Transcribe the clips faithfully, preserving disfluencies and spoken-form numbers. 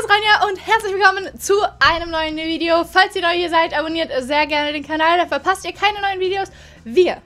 ist Rania und herzlich willkommen zu einem neuen Video. Falls ihr neu hier seid, abonniert sehr gerne den Kanal, da verpasst ihr keine neuen Videos. Wir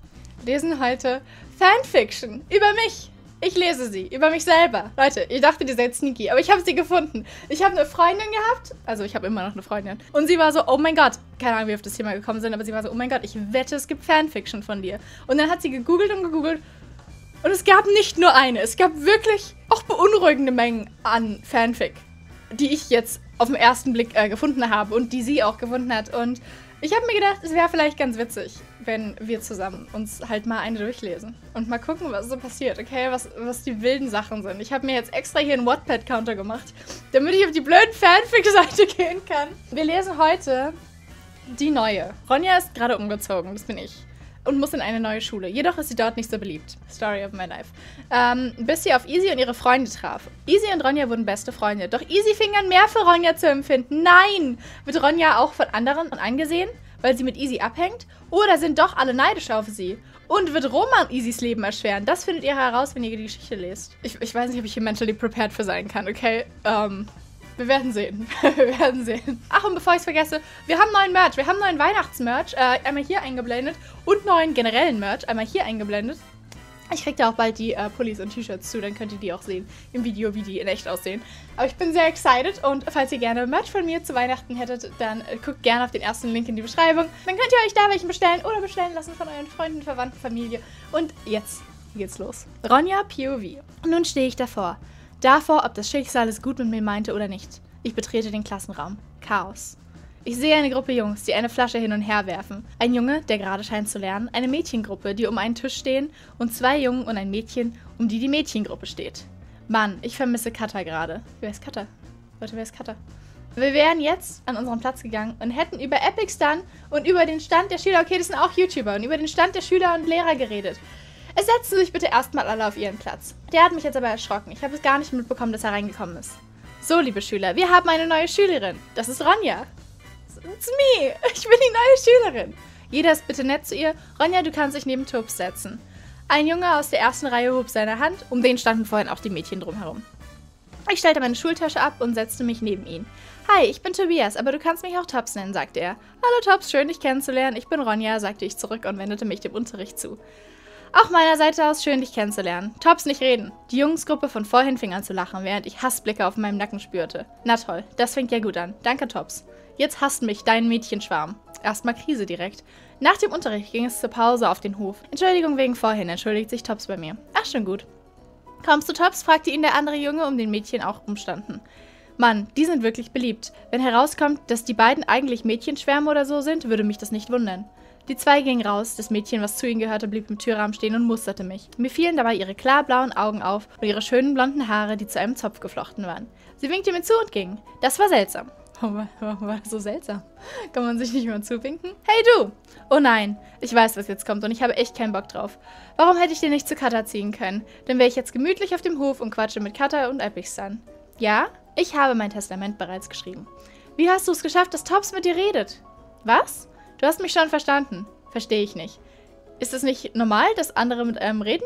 lesen heute Fanfiction über mich. Ich lese sie, über mich selber. Leute, ihr dachtet, ihr seid sneaky, aber ich habe sie gefunden. Ich habe eine Freundin gehabt, also ich habe immer noch eine Freundin. Und sie war so, oh mein Gott, keine Ahnung, wie wir auf das Thema gekommen sind, aber sie war so, oh mein Gott, ich wette, es gibt Fanfiction von dir. Und dann hat sie gegoogelt und gegoogelt. Und es gab nicht nur eine, es gab wirklich auch beunruhigende Mengen an Fanfic, die ich jetzt auf den ersten Blick äh, gefunden habe und die sie auch gefunden hat. Und ich habe mir gedacht, es wäre vielleicht ganz witzig, wenn wir zusammen uns halt mal eine durchlesen und mal gucken, was so passiert, okay? Was, was die wilden Sachen sind. Ich habe mir jetzt extra hier einen Wattpad-Counter gemacht, damit ich auf die blöden Fanfic-Seite gehen kann. Wir lesen heute die neue. Ronja ist gerade umgezogen, das bin ich. Und muss in eine neue Schule. Jedoch ist sie dort nicht so beliebt. Story of my life. Ähm, bis sie auf Easy und ihre Freunde traf. Easy und Ronja wurden beste Freunde. Doch Easy fing an, mehr für Ronja zu empfinden. Nein! Wird Ronja auch von anderen angesehen, weil sie mit Easy abhängt? Oder sind doch alle neidisch auf sie? Und wird Roman Easys Leben erschweren? Das findet ihr heraus, wenn ihr die Geschichte lest. Ich, ich weiß nicht, ob ich hier mentally prepared für sein kann, okay? Ähm... Wir werden sehen. Wir werden sehen. Ach, und bevor ich es vergesse, wir haben neuen Merch. Wir haben neuen Weihnachtsmerch. Äh, einmal hier eingeblendet. Und neuen generellen Merch. Einmal hier eingeblendet. Ich kriege da auch bald die äh, Pullis und T-Shirts zu. Dann könnt ihr die auch sehen im Video, wie die in echt aussehen. Aber ich bin sehr excited. Und falls ihr gerne Merch von mir zu Weihnachten hättet, dann äh, guckt gerne auf den ersten Link in die Beschreibung. Dann könnt ihr euch da welchen bestellen oder bestellen lassen von euren Freunden, Verwandten, Familie. Und jetzt geht's los. Ronja P O V. Nun stehe ich davor. Davor, ob das Schicksal es gut mit mir meinte oder nicht. Ich betrete den Klassenraum. Chaos. Ich sehe eine Gruppe Jungs, die eine Flasche hin und her werfen. Ein Junge, der gerade scheint zu lernen, eine Mädchengruppe, die um einen Tisch stehen und zwei Jungen und ein Mädchen, um die die Mädchengruppe steht. Mann, ich vermisse Katha gerade. Wer ist Katha? Leute, wer ist Katha? Wir wären jetzt an unseren Platz gegangen und hätten über Epic Stun und über den Stand der Schüler, okay, das sind auch YouTuber, und über den Stand der Schüler und Lehrer geredet. Es setzten sich bitte erstmal alle auf ihren Platz. Der hat mich jetzt aber erschrocken. Ich habe es gar nicht mitbekommen, dass er reingekommen ist. So, liebe Schüler, wir haben eine neue Schülerin. Das ist Ronja. It's me. Ich bin die neue Schülerin. Jeder ist bitte nett zu ihr. Ronja, du kannst dich neben Tubbs setzen. Ein Junge aus der ersten Reihe hob seine Hand. Um den standen vorhin auch die Mädchen drumherum. Ich stellte meine Schultasche ab und setzte mich neben ihn. Hi, ich bin Tobias, aber du kannst mich auch Tobbs nennen, sagte er. Hallo Tobbs, schön dich kennenzulernen. Ich bin Ronja, sagte ich zurück und wendete mich dem Unterricht zu. Auch meiner Seite aus schön, dich kennenzulernen. Tobbs, nicht reden. Die Jungsgruppe von vorhin fing an zu lachen, während ich Hassblicke auf meinem Nacken spürte. Na toll, das fängt ja gut an. Danke, Tobbs. Jetzt hasst mich dein Mädchenschwarm. Erstmal Krise direkt. Nach dem Unterricht ging es zur Pause auf den Hof. Entschuldigung wegen vorhin, entschuldigt sich Tobbs bei mir. Ach, schon gut. Kommst du, Tobbs? Fragte ihn der andere Junge, um den Mädchen auch rumstanden. Mann, die sind wirklich beliebt. Wenn herauskommt, dass die beiden eigentlich Mädchenschwärme oder so sind, würde mich das nicht wundern. Die zwei gingen raus, das Mädchen, was zu ihnen gehörte, blieb im Türrahmen stehen und musterte mich. Mir fielen dabei ihre klarblauen Augen auf und ihre schönen blonden Haare, die zu einem Zopf geflochten waren. Sie winkte mir zu und ging. Das war seltsam. Warum war das so seltsam? Kann man sich nicht mehr zuwinken? Hey du! Oh nein, ich weiß, was jetzt kommt und ich habe echt keinen Bock drauf. Warum hätte ich dir nicht zu Katha ziehen können? Dann wäre ich jetzt gemütlich auf dem Hof und quatsche mit Katha und Epic Stun. Ja? Ich habe mein Testament bereits geschrieben. Wie hast du es geschafft, dass Tobbs mit dir redet? Was? Du hast mich schon verstanden. Verstehe ich nicht. Ist es nicht normal, dass andere mit einem reden?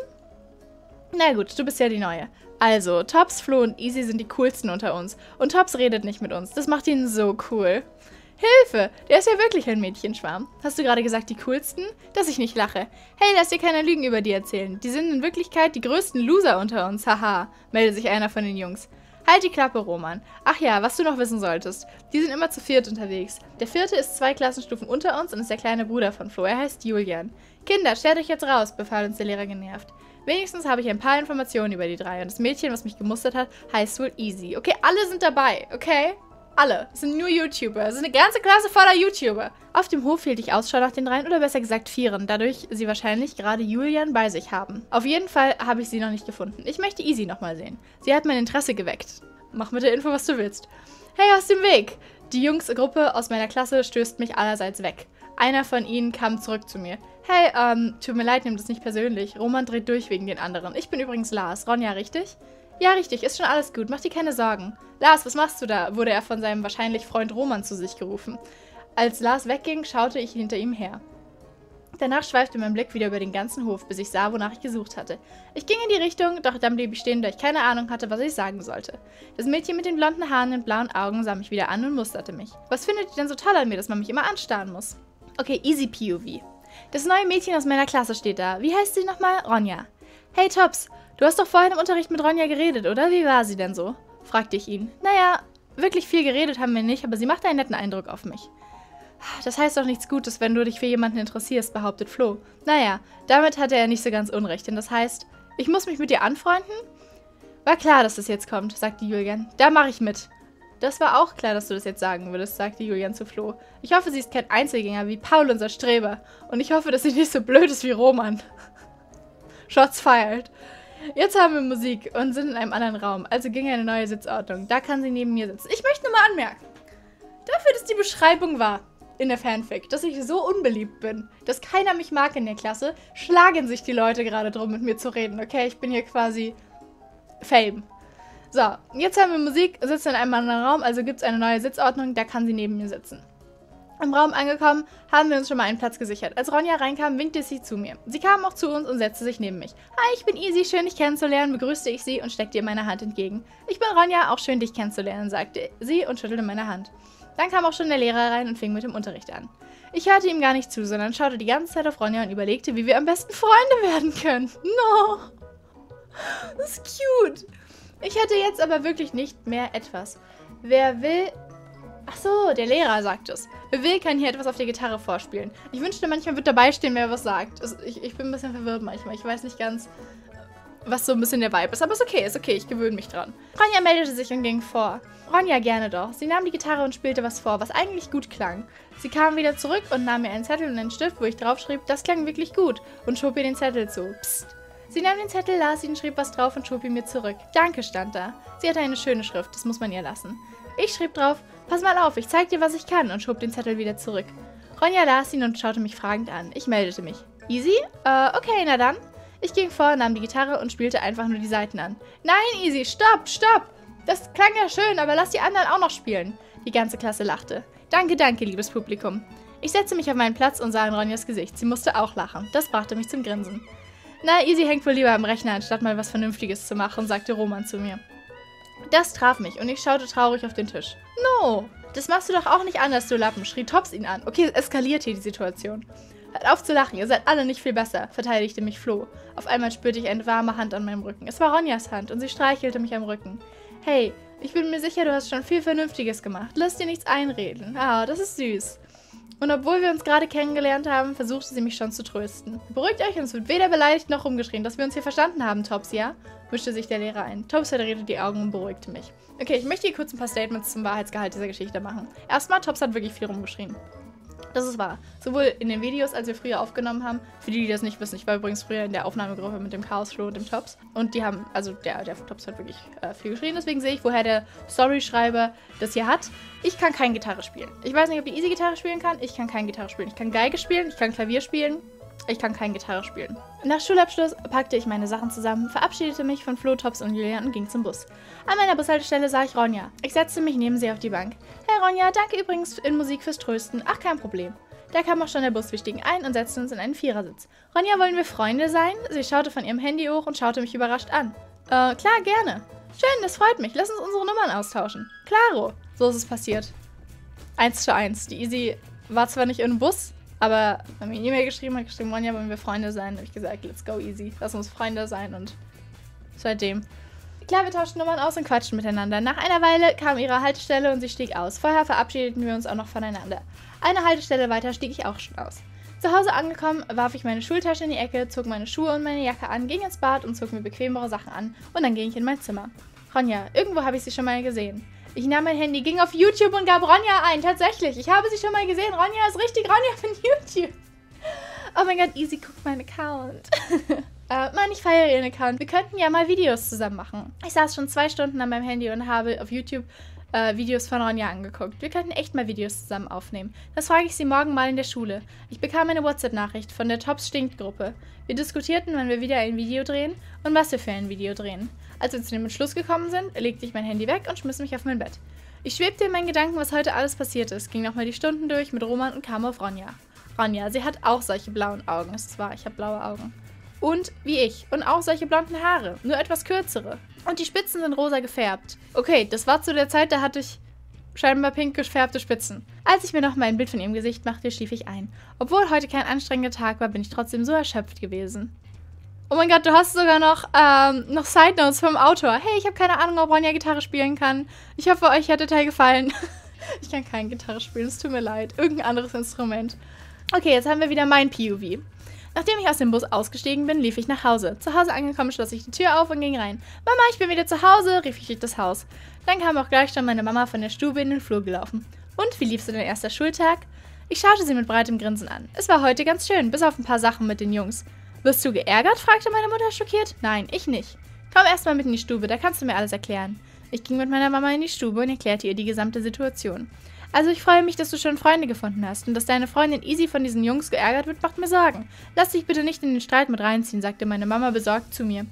Na gut, du bist ja die Neue. Also, Tobbs, Flo und Easy sind die coolsten unter uns. Und Tobbs redet nicht mit uns. Das macht ihn so cool. Hilfe! Der ist ja wirklich ein Mädchenschwarm. Hast du gerade gesagt, die coolsten? Dass ich nicht lache. Hey, lass dir keine Lügen über die erzählen. Die sind in Wirklichkeit die größten Loser unter uns. Haha, meldet sich einer von den Jungs. Halt die Klappe, Roman. Ach ja, was du noch wissen solltest. Die sind immer zu viert unterwegs. Der vierte ist zwei Klassenstufen unter uns und ist der kleine Bruder von Flo. Er heißt Julian. Kinder, stellt euch jetzt raus, befahl uns der Lehrer genervt. Wenigstens habe ich ein paar Informationen über die drei. Und das Mädchen, was mich gemustert hat, heißt wohl Easy. Okay, alle sind dabei, okay? Alle. Es sind nur YouTuber. Es ist eine ganze Klasse voller YouTuber. Auf dem Hof hielt ich Ausschau nach den dreien, oder besser gesagt vieren, dadurch sie wahrscheinlich gerade Julian bei sich haben. Auf jeden Fall habe ich sie noch nicht gefunden. Ich möchte Easy nochmal sehen. Sie hat mein Interesse geweckt. Mach mit der Info, was du willst. Hey, aus dem Weg! Die Jungsgruppe aus meiner Klasse stößt mich allerseits weg. Einer von ihnen kam zurück zu mir. Hey, ähm, tut mir leid, nimm das nicht persönlich. Roman dreht durch wegen den anderen. Ich bin übrigens Lars. Ronja, richtig? Ja, richtig, ist schon alles gut. Mach dir keine Sorgen. Lars, was machst du da? Wurde er von seinem wahrscheinlich Freund Roman zu sich gerufen. Als Lars wegging, schaute ich hinter ihm her. Danach schweifte mein Blick wieder über den ganzen Hof, bis ich sah, wonach ich gesucht hatte. Ich ging in die Richtung, doch dann blieb ich stehen, da ich keine Ahnung hatte, was ich sagen sollte. Das Mädchen mit den blonden Haaren und blauen Augen sah mich wieder an und musterte mich. Was findet ihr denn so toll an mir, dass man mich immer anstarren muss? Okay, easy P O V. Das neue Mädchen aus meiner Klasse steht da. Wie heißt sie nochmal? Ronja. Hey Tops, du hast doch vorhin im Unterricht mit Ronja geredet, oder? Wie war sie denn so? Fragte ich ihn. Naja, wirklich viel geredet haben wir nicht, aber sie machte einen netten Eindruck auf mich. Das heißt doch nichts Gutes, wenn du dich für jemanden interessierst, behauptet Flo. Naja, damit hatte er nicht so ganz unrecht, denn das heißt, ich muss mich mit dir anfreunden? War klar, dass das jetzt kommt, sagte Julian. Da mache ich mit. Das war auch klar, dass du das jetzt sagen würdest, sagte Julian zu Flo. Ich hoffe, sie ist kein Einzelgänger wie Paul, unser Streber. Und ich hoffe, dass sie nicht so blöd ist wie Roman. Shots fired. Jetzt haben wir Musik und sind in einem anderen Raum, also ging eine neue Sitzordnung. Da kann sie neben mir sitzen. Ich möchte nur mal anmerken, dafür, dass die Beschreibung war in der Fanfic, dass ich so unbeliebt bin, dass keiner mich mag in der Klasse, schlagen sich die Leute gerade drum, mit mir zu reden, okay? Ich bin hier quasi Fame. So, jetzt haben wir Musik, sitzen in einem anderen Raum, also gibt es eine neue Sitzordnung, da kann sie neben mir sitzen. Im Raum angekommen, haben wir uns schon mal einen Platz gesichert. Als Ronja reinkam, winkte sie zu mir. Sie kam auch zu uns und setzte sich neben mich. Hi, ich bin Easy, schön dich kennenzulernen, begrüßte ich sie und steckte ihr meine Hand entgegen. Ich bin Ronja, auch schön dich kennenzulernen, sagte sie und schüttelte meine Hand. Dann kam auch schon der Lehrer rein und fing mit dem Unterricht an. Ich hörte ihm gar nicht zu, sondern schaute die ganze Zeit auf Ronja und überlegte, wie wir am besten Freunde werden können. No! Das ist cute. Ich hätte jetzt aber wirklich nicht mehr etwas. Wer will... Ach so, der Lehrer sagt es. Wer will, kann hier etwas auf der Gitarre vorspielen. Ich wünschte, manchmal wird dabei stehen, wer was sagt. Also ich, ich bin ein bisschen verwirrt manchmal. Ich weiß nicht ganz, was so ein bisschen der Vibe ist. Aber ist okay, ist okay. Ich gewöhne mich dran. Ronja meldete sich und ging vor. Ronja gerne doch. Sie nahm die Gitarre und spielte was vor, was eigentlich gut klang. Sie kam wieder zurück und nahm mir einen Zettel und einen Stift, wo ich draufschrieb, das klang wirklich gut, und schob ihr den Zettel zu. Psst. Sie nahm den Zettel, las ihn, schrieb was drauf und schob ihn mir zurück. Danke, stand da. Sie hatte eine schöne Schrift, das muss man ihr lassen. Ich schrieb drauf, pass mal auf, ich zeig dir, was ich kann, und schob den Zettel wieder zurück. Ronja las ihn und schaute mich fragend an. Ich meldete mich. Easy? Äh, okay, na dann. Ich ging vor, nahm die Gitarre und spielte einfach nur die Saiten an. Nein, Easy, stopp, stopp! Das klang ja schön, aber lass die anderen auch noch spielen. Die ganze Klasse lachte. Danke, danke, liebes Publikum. Ich setzte mich auf meinen Platz und sah in Ronjas Gesicht. Sie musste auch lachen. Das brachte mich zum Grinsen. Na, Easy hängt wohl lieber am Rechner, anstatt mal was Vernünftiges zu machen, sagte Roman zu mir. Das traf mich und ich schaute traurig auf den Tisch. No, das machst du doch auch nicht anders, du Lappen, schrie Tops ihn an. Okay, es eskaliert hier die Situation. Hört auf zu lachen, ihr seid alle nicht viel besser, verteidigte mich Flo. Auf einmal spürte ich eine warme Hand an meinem Rücken. Es war Ronjas Hand und sie streichelte mich am Rücken. Hey, ich bin mir sicher, du hast schon viel Vernünftiges gemacht. Lass dir nichts einreden. Ah, das ist süß. Und obwohl wir uns gerade kennengelernt haben, versuchte sie mich schon zu trösten. Beruhigt euch, uns wird weder beleidigt noch rumgeschrien, dass wir uns hier verstanden haben, Tops, ja? Mischte sich der Lehrer ein. Tops verdrehte die Augen und beruhigte mich. Okay, ich möchte hier kurz ein paar Statements zum Wahrheitsgehalt dieser Geschichte machen. Erstmal, Tops hat wirklich viel rumgeschrien. Das ist wahr. Sowohl in den Videos, als wir früher aufgenommen haben, für die, die das nicht wissen, ich war übrigens früher in der Aufnahmegruppe mit dem Chaos Flo und dem Tops. Und die haben, also der, der Tops hat wirklich äh, viel geschrien, deswegen sehe ich, woher der Storyschreiber das hier hat. Ich kann keine Gitarre spielen. Ich weiß nicht, ob die Easy Gitarre spielen kann. Ich kann keine Gitarre spielen. Ich kann Geige spielen, ich kann Klavier spielen. Ich kann keine Gitarre spielen. Nach Schulabschluss packte ich meine Sachen zusammen, verabschiedete mich von Flo, Tops und Julian und ging zum Bus. An meiner Bushaltestelle sah ich Ronja. Ich setzte mich neben sie auf die Bank. Hey Ronja, danke übrigens in Musik fürs Trösten. Ach, kein Problem. Da kam auch schon der Bus. Wir stiegen ein und setzten uns in einen Vierersitz. Ronja, wollen wir Freunde sein? Sie schaute von ihrem Handy hoch und schaute mich überrascht an. Äh, klar, gerne. Schön, das freut mich. Lass uns unsere Nummern austauschen. Klaro. So ist es passiert. Eins zu eins. Die Easy war zwar nicht im Bus, aber wenn mir eine E-Mail geschrieben hat, geschrieben, Ronja, wollen wir Freunde sein? Da habe ich gesagt, let's go Easy. Lass uns Freunde sein und seitdem. Klar, wir tauschten Nummern aus und quatschten miteinander. Nach einer Weile kam ihre Haltestelle und sie stieg aus. Vorher verabschiedeten wir uns auch noch voneinander. Eine Haltestelle weiter stieg ich auch schon aus. Zu Hause angekommen, warf ich meine Schultasche in die Ecke, zog meine Schuhe und meine Jacke an, ging ins Bad und zog mir bequemere Sachen an und dann ging ich in mein Zimmer. Ronja, irgendwo habe ich sie schon mal gesehen. Ich nahm mein Handy, ging auf YouTube und gab Ronja ein. Tatsächlich, ich habe sie schon mal gesehen. Ronja ist richtig Ronja von YouTube. Oh mein Gott, Easy guckt meinen Account. äh, Mann, ich feiere ihren Account. Wir könnten ja mal Videos zusammen machen. Ich saß schon zwei Stunden an meinem Handy und habe auf YouTube äh, Videos von Ronja angeguckt. Wir könnten echt mal Videos zusammen aufnehmen. Das frage ich sie morgen mal in der Schule. Ich bekam eine WhatsApp-Nachricht von der Tops-Stinkt-Gruppe. Wir diskutierten, wann wir wieder ein Video drehen und was wir für ein Video drehen. Als wir zu dem Entschluss gekommen sind, legte ich mein Handy weg und schmiss mich auf mein Bett. Ich schwebte in meinen Gedanken, was heute alles passiert ist, ging nochmal die Stunden durch mit Roman und kam auf Ronja. Ronja, sie hat auch solche blauen Augen. Das ist wahr, ich habe blaue Augen. Und wie ich. Und auch solche blonden Haare. Nur etwas kürzere. Und die Spitzen sind rosa gefärbt. Okay, das war zu der Zeit, da hatte ich scheinbar pink gefärbte Spitzen. Als ich mir noch mal ein Bild von ihrem Gesicht machte, schlief ich ein. Obwohl heute kein anstrengender Tag war, bin ich trotzdem so erschöpft gewesen. Oh mein Gott, du hast sogar noch, ähm, noch Side Notes vom Autor. Hey, ich habe keine Ahnung, ob Ronja Gitarre spielen kann. Ich hoffe, euch hat der Teil gefallen. Ich kann keine Gitarre spielen, es tut mir leid. Irgendein anderes Instrument. Okay, jetzt haben wir wieder mein P O V. Nachdem ich aus dem Bus ausgestiegen bin, lief ich nach Hause. Zu Hause angekommen, schloss ich die Tür auf und ging rein. Mama, ich bin wieder zu Hause, rief ich durch das Haus. Dann kam auch gleich schon meine Mama von der Stube in den Flur gelaufen. Und, wie lief so dein erster Schultag? Ich schaute sie mit breitem Grinsen an. Es war heute ganz schön, bis auf ein paar Sachen mit den Jungs. Wirst du geärgert? Fragte meine Mutter schockiert. Nein, ich nicht. Komm erstmal mit in die Stube, da kannst du mir alles erklären. Ich ging mit meiner Mama in die Stube und erklärte ihr die gesamte Situation. Also ich freue mich, dass du schon Freunde gefunden hast und dass deine Freundin Easy von diesen Jungs geärgert wird, macht mir Sorgen. Lass dich bitte nicht in den Streit mit reinziehen, sagte meine Mama besorgt zu mir.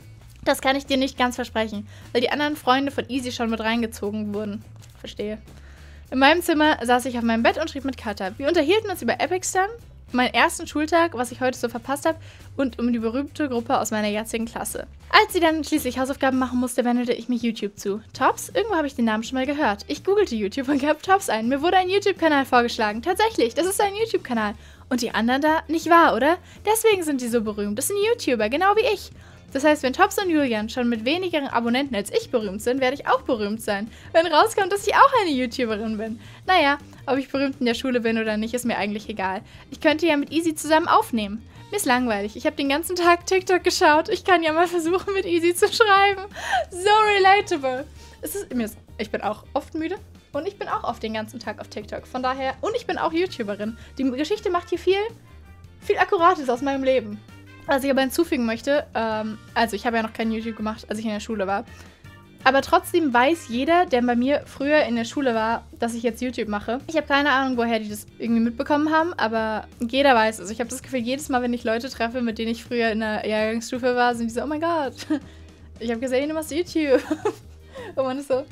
Das kann ich dir nicht ganz versprechen, weil die anderen Freunde von Easy schon mit reingezogen wurden. Verstehe. In meinem Zimmer saß ich auf meinem Bett und schrieb mit Katha. Wir unterhielten uns über Epic Stan, meinen ersten Schultag, was ich heute so verpasst habe, und um die berühmte Gruppe aus meiner jetzigen Klasse. Als sie dann schließlich Hausaufgaben machen musste, wendete ich mich YouTube zu. Tops? Irgendwo habe ich den Namen schon mal gehört. Ich googelte YouTube und gab Tops ein. Mir wurde ein YouTube-Kanal vorgeschlagen. Tatsächlich, das ist ein YouTube-Kanal. Und die anderen da? Nicht wahr, oder? Deswegen sind die so berühmt. Das sind YouTuber, genau wie ich. Das heißt, wenn Tops und Julian schon mit wenigeren Abonnenten als ich berühmt sind, werde ich auch berühmt sein. Wenn rauskommt, dass ich auch eine YouTuberin bin. Naja, ob ich berühmt in der Schule bin oder nicht, ist mir eigentlich egal. Ich könnte ja mit Easy zusammen aufnehmen. Mir ist langweilig. Ich habe den ganzen Tag TikTok geschaut. Ich kann ja mal versuchen, mit Easy zu schreiben. So relatable. Es ist, mir ist, ich bin auch oft müde. Und ich bin auch oft den ganzen Tag auf TikTok. Von daher, und ich bin auch YouTuberin. Die Geschichte macht hier viel, viel Akkurates aus meinem Leben. Was ich aber hinzufügen möchte, ähm, also ich habe ja noch kein YouTube gemacht, als ich in der Schule war. Aber trotzdem weiß jeder, der bei mir früher in der Schule war, dass ich jetzt YouTube mache. Ich habe keine Ahnung, woher die das irgendwie mitbekommen haben, aber jeder weiß. Also ich habe das Gefühl, jedes Mal, wenn ich Leute treffe, mit denen ich früher in der Jahrgangsstufe war, sind die so, oh mein Gott, ich habe gesehen, du machst YouTube. Und man ist so,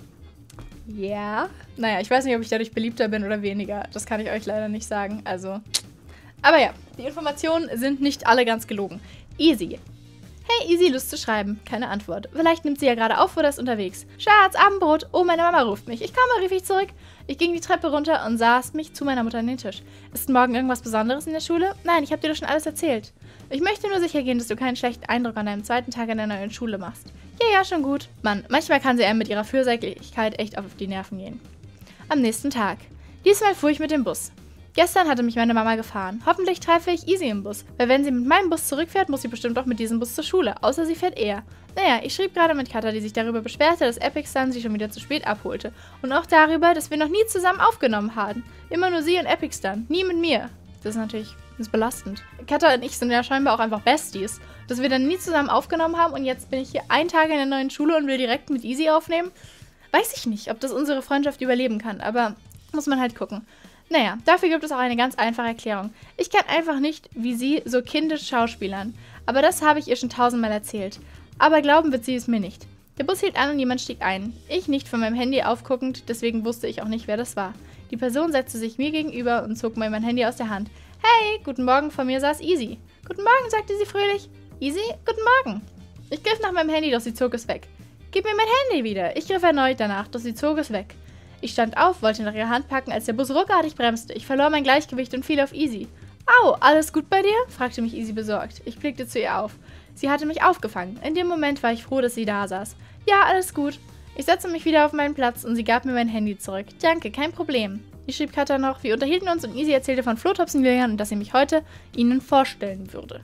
ja. Yeah. Naja, ich weiß nicht, ob ich dadurch beliebter bin oder weniger. Das kann ich euch leider nicht sagen, also... Aber ja, die Informationen sind nicht alle ganz gelogen. Easy. Hey, Easy, Lust zu schreiben. Keine Antwort. Vielleicht nimmt sie ja gerade auf oder ist unterwegs. Schatz, Abendbrot. Oh, meine Mama ruft mich. Ich komme, rief ich zurück. Ich ging die Treppe runter und saß mich zu meiner Mutter an den Tisch. Ist morgen irgendwas Besonderes in der Schule? Nein, ich habe dir doch schon alles erzählt. Ich möchte nur sicher gehen, dass du keinen schlechten Eindruck an deinem zweiten Tag in der neuen Schule machst. Ja, ja, schon gut. Mann, manchmal kann sie einem mit ihrer Fürsorglichkeit echt auf die Nerven gehen. Am nächsten Tag. Diesmal fuhr ich mit dem Bus. Gestern hatte mich meine Mama gefahren. Hoffentlich treffe ich Easy im Bus, weil wenn sie mit meinem Bus zurückfährt, muss sie bestimmt auch mit diesem Bus zur Schule, außer sie fährt eher. Naja, ich schrieb gerade mit Katha, die sich darüber beschwerte, dass Epic Stan sie schon wieder zu spät abholte. Und auch darüber, dass wir noch nie zusammen aufgenommen haben. Immer nur sie und Epic Stan, nie mit mir. Das ist natürlich das ist belastend. Katha und ich sind ja scheinbar auch einfach Besties. Dass wir dann nie zusammen aufgenommen haben und jetzt bin ich hier einen Tag in der neuen Schule und will direkt mit Easy aufnehmen. Weiß ich nicht, ob das unsere Freundschaft überleben kann, aber muss man halt gucken. Naja, dafür gibt es auch eine ganz einfache Erklärung. Ich kann einfach nicht, wie sie, so kindisch schauspielern. Aber das habe ich ihr schon tausendmal erzählt. Aber glauben wird sie es mir nicht. Der Bus hielt an und jemand stieg ein. Ich nicht von meinem Handy aufguckend, deswegen wusste ich auch nicht, wer das war. Die Person setzte sich mir gegenüber und zog mir mein Handy aus der Hand. Hey, guten Morgen, vor mir saß Easy. Guten Morgen, sagte sie fröhlich. Easy, guten Morgen. Ich griff nach meinem Handy, doch sie zog es weg. Gib mir mein Handy wieder. Ich griff erneut danach, doch sie zog es weg. Ich stand auf, wollte nach ihrer Hand packen, als der Bus ruckartig bremste. Ich verlor mein Gleichgewicht und fiel auf Easy. Au, alles gut bei dir? Fragte mich Easy besorgt. Ich blickte zu ihr auf. Sie hatte mich aufgefangen. In dem Moment war ich froh, dass sie da saß. Ja, alles gut. Ich setzte mich wieder auf meinen Platz und sie gab mir mein Handy zurück. Danke, kein Problem. Ich schrieb Katha noch, wir unterhielten uns und Easy erzählte von Flotops und Julian und dass sie mich heute ihnen vorstellen würde.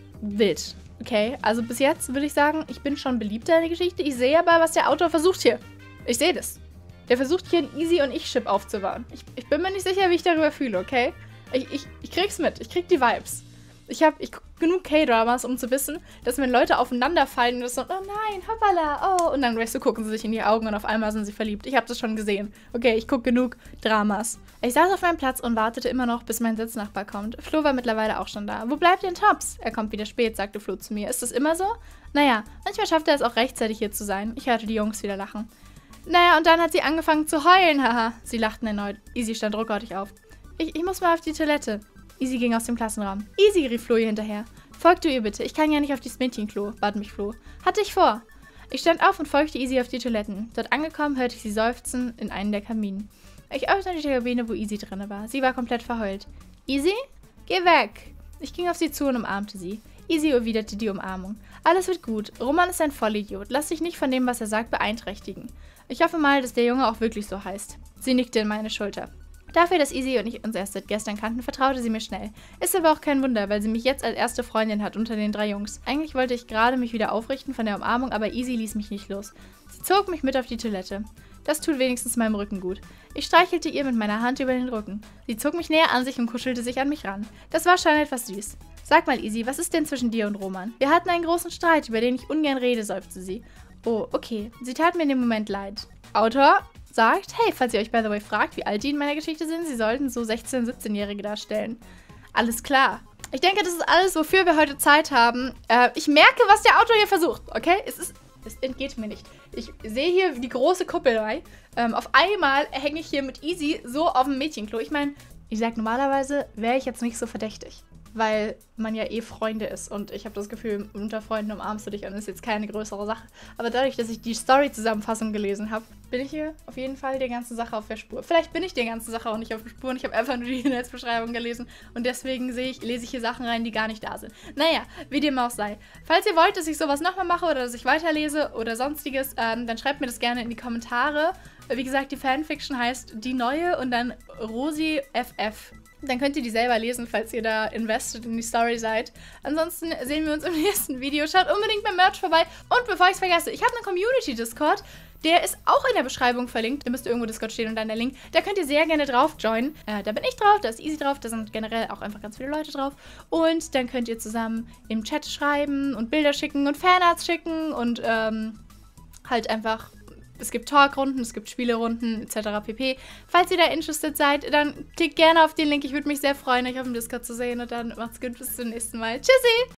Wild. Okay, also bis jetzt würde ich sagen, ich bin schon beliebter in der Geschichte. Ich sehe aber, was der Autor versucht hier. Ich sehe das. Der versucht hier ein Easy und Ich-Chip aufzubauen. Ich, ich bin mir nicht sicher, wie ich darüber fühle, okay? Ich, ich, ich krieg's mit. Ich krieg die Vibes. Ich hab ich guck genug K-Dramas, um zu wissen, dass wenn Leute aufeinander fallen und das so, oh nein, hoppala, oh. Und dann, weißt du, gucken sie sich in die Augen und auf einmal sind sie verliebt. Ich hab das schon gesehen. Okay, ich guck genug Dramas. Ich saß auf meinem Platz und wartete immer noch, bis mein Sitznachbar kommt. Flo war mittlerweile auch schon da. Wo bleibt denn Tops? Er kommt wieder spät, sagte Flo zu mir. Ist das immer so? Naja, manchmal schafft er es auch rechtzeitig hier zu sein. Ich hörte die Jungs wieder lachen. Naja, und dann hat sie angefangen zu heulen, haha. Sie lachten erneut. Easy stand ruckartig auf. Ich, ich muss mal auf die Toilette. Easy ging aus dem Klassenraum. Easy, rief Flo ihr hinterher. Folg du ihr bitte, ich kann ja nicht auf dieses Mädchenklo, bat mich Flo. Hatte ich vor. Ich stand auf und folgte Easy auf die Toiletten. Dort angekommen, hörte ich sie seufzen in einen der Kabinen. Ich öffnete die Kabine, wo Easy drin war. Sie war komplett verheult. Easy? Geh weg! Ich ging auf sie zu und umarmte sie. Easy erwiderte die Umarmung. Alles wird gut. Roman ist ein Vollidiot. Lass dich nicht von dem, was er sagt, beeinträchtigen. Ich hoffe mal, dass der Junge auch wirklich so heißt. Sie nickte in meine Schulter. Dafür, dass Easy und ich uns erst seit gestern kannten, vertraute sie mir schnell. Ist aber auch kein Wunder, weil sie mich jetzt als erste Freundin hat unter den drei Jungs. Eigentlich wollte ich gerade mich wieder aufrichten von der Umarmung, aber Easy ließ mich nicht los. Sie zog mich mit auf die Toilette. Das tut wenigstens meinem Rücken gut. Ich streichelte ihr mit meiner Hand über den Rücken. Sie zog mich näher an sich und kuschelte sich an mich ran. Das war schon etwas süß. Sag mal, Easy, was ist denn zwischen dir und Roman? Wir hatten einen großen Streit, über den ich ungern rede, seufzte sie. Oh, okay. Sie tat mir in dem Moment leid. Autor sagt, hey, falls ihr euch by the way fragt, wie alt die in meiner Geschichte sind, sie sollten so sechzehn-, siebzehnjährige darstellen. Alles klar. Ich denke, das ist alles, wofür wir heute Zeit haben. Äh, ich merke, was der Autor hier versucht, okay? Es ist, es entgeht mir nicht. Ich sehe hier die große Kuppelei. Ähm, auf einmal hänge ich hier mit Easy so auf dem Mädchenklo. Ich meine, ich sag normalerweise wäre ich jetzt nicht so verdächtig, weil man ja eh Freunde ist und ich habe das Gefühl, unter Freunden umarmst du dich und das ist jetzt keine größere Sache. Aber dadurch, dass ich die Story-Zusammenfassung gelesen habe, bin ich hier auf jeden Fall der ganzen Sache auf der Spur. Vielleicht bin ich der ganzen Sache auch nicht auf der Spur und ich habe einfach nur die Inhaltsbeschreibung gelesen und deswegen sehe ich, lese ich hier Sachen rein, die gar nicht da sind. Naja, wie dem auch sei. Falls ihr wollt, dass ich sowas nochmal mache oder dass ich weiterlese oder sonstiges, ähm, dann schreibt mir das gerne in die Kommentare. Wie gesagt, die Fanfiction heißt Die Neue und dann Rosi F F. Dann könnt ihr die selber lesen, falls ihr da invested in die Story seid. Ansonsten sehen wir uns im nächsten Video. Schaut unbedingt beim Merch vorbei. Und bevor ich es vergesse, ich habe einen Community-Discord. Der ist auch in der Beschreibung verlinkt. Da müsste irgendwo Discord stehen und dann der Link. Da könnt ihr sehr gerne drauf joinen. Äh, da bin ich drauf, da ist Easy drauf. Da sind generell auch einfach ganz viele Leute drauf. Und dann könnt ihr zusammen im Chat schreiben und Bilder schicken und Fanarts schicken. Und ähm, halt einfach... Es gibt Talkrunden, es gibt Spielerunden et cetera pp. Falls ihr da interested seid, dann klickt gerne auf den Link. Ich würde mich sehr freuen, euch auf dem Discord zu sehen. Und dann macht's gut, bis zum nächsten Mal. Tschüssi!